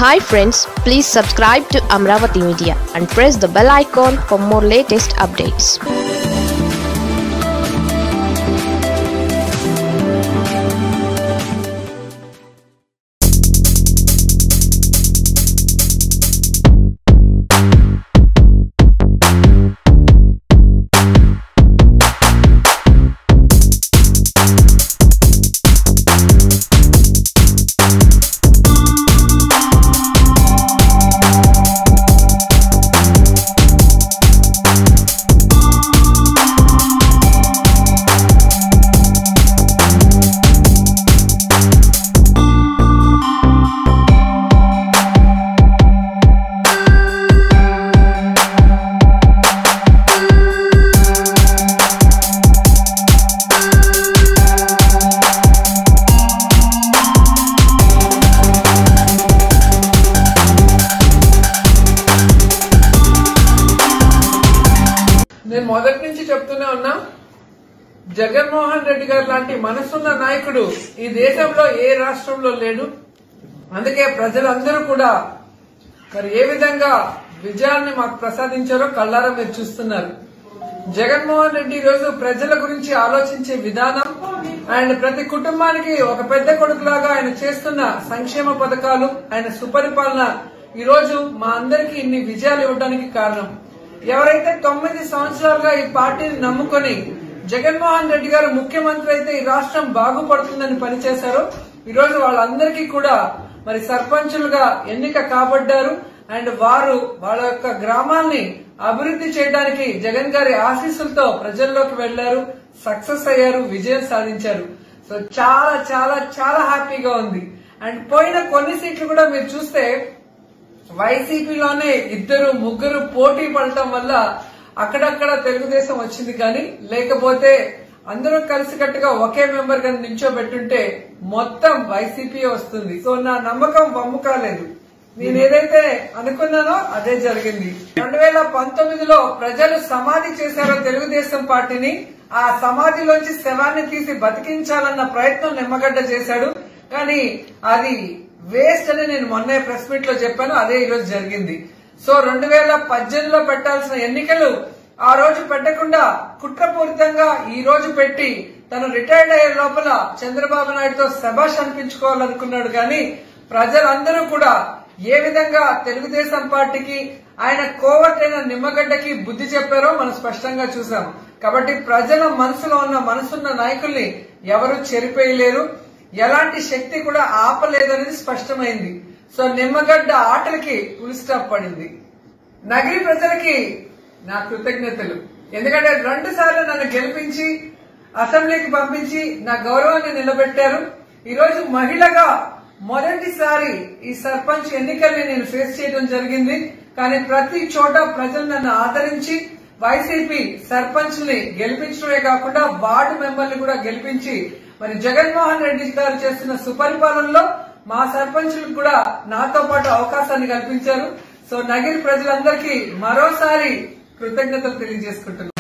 Hi friends, please subscribe to Amravati Media and press the bell icon for more latest updates. నేను మొదటి నుంచి చెప్తూనే ఉన్నా, జగన్మోహన్ రెడ్డి గారు లాంటి మనసున్న నాయకుడు ఈ దేశంలో ఏ రాష్ట్రంలో లేడు. అందుకే ప్రజలందరూ కూడా మరి ఏ విధంగా విజయాన్ని మాకు ప్రసాదించారో కళ్ళారా మీరు చూస్తున్నారు. జగన్మోహన్ రెడ్డి ఈ రోజు ప్రజల గురించి ఆలోచించే విధానం అండ్ ప్రతి కుటుంబానికి ఒక పెద్ద కొడుకులాగా ఆయన చేస్తున్న సంక్షేమ పథకాలు, ఆయన సుపరిపాలన ఈ రోజు మా అందరికీ ఇన్ని విజయాలు ఇవ్వడానికి కారణం. ఎవరైతే 9 సంవత్సరాలుగా ఈ పార్టీని నమ్ముకొని జగన్మోహన్ రెడ్డి గారు ముఖ్యమంత్రి అయితే ఈ రాష్ట్రం బాగుపడుతుందని పనిచేశారో ఈ రోజు వాళ్ళందరికీ కూడా మరి సర్పంచులుగా ఎన్నిక కాబడ్డారు. అండ్ వారు వాళ్ళ యొక్క గ్రామాల్ని అభివృద్ధి చేయడానికి జగన్ గారి ఆశీస్సులతో ప్రజల్లోకి వెళ్లారు, సక్సెస్ అయ్యారు, విజయం సాధించారు. సో చాలా చాలా చాలా హ్యాపీగా ఉంది. అండ్ పోయిన కొన్ని సీట్లు కూడా మీరు చూస్తే వైసీపీలోనే 2-3 పోటీ పడటం వల్ల అక్కడక్కడ తెలుగుదేశం వచ్చింది, కానీ లేకపోతే అందరూ కలిసికట్టుగా ఒకే మెంబర్ గా నించోబెట్టుంటే మొత్తం వైసీపీ వస్తుంది. సో నా నమ్మకం వమ్ము కాలేదు. నేను ఏదైతే అనుకున్నానో అదే జరిగింది. 2019లో ప్రజలు సమాధి చేశారో తెలుగుదేశం పార్టీని, ఆ సమాధిలోంచి శవాన్ని తీసి బతికించాలన్న ప్రయత్నం నిమ్మగడ్డ చేశాడు. కానీ అది వేస్ట్ అని నేను మొన్న ప్రెస్ మీట్ లో చెప్పాను, అదే ఈ రోజు జరిగింది. సో 2018లో పెట్టాల్సిన ఎన్నికలు ఆ రోజు పెట్టకుండా కుట్రపూరితంగా ఈ రోజు పెట్టి తను రిటైర్డ్ అయ్యే లోపల చంద్రబాబు నాయుడుతో శభాష్ అనిపించుకోవాలనుకున్నాడు. కానీ ప్రజలందరూ కూడా ఏ విధంగా తెలుగుదేశం పార్టీకి ఆయన కోవటైన నిమ్మగడ్డకి బుద్ధి చెప్పారో మనం స్పష్టంగా చూసాం. కాబట్టి ప్రజల మనసులో ఉన్న మనసున్న నాయకుల్ని ఎవరు చెరిపేయలేరు, ఎలాంటి శక్తి కూడా ఆపలేదనేది స్పష్టమైంది. సో నిమ్మగడ్డ ఆటలకి ఫుల్ స్టాప్ పడింది. నగరి ప్రజలకి నా కృతజ్ఞతలు. ఎందుకంటే 2 సార్లు నన్ను గెలిపించి అసెంబ్లీకి పంపించి నా గౌరవాన్ని నిలబెట్టారు. ఈ రోజు మహిళగా మొదటిసారి ఈ సర్పంచ్ ఎన్నికల్ని నేను ఫేస్ చేయడం జరిగింది. కానీ ప్రతి చోట ప్రజలు నన్ను ఆదరించి వైసీపీ సర్పంచ్ ని గెలిపించడమే కాకుండా వార్డు మెంబర్లు కూడా గెలిపించి మరి జగన్మోహన్ రెడ్డి గారు చేస్తున్న సుపరిపాలనలో మా సర్పంచులకు కూడా నాతో పాటు అవకాశాన్ని కల్పించారు. సో నగిరి ప్రజలందరికీ మరోసారి కృతజ్ఞతలు తెలియజేసుకుంటున్నాను.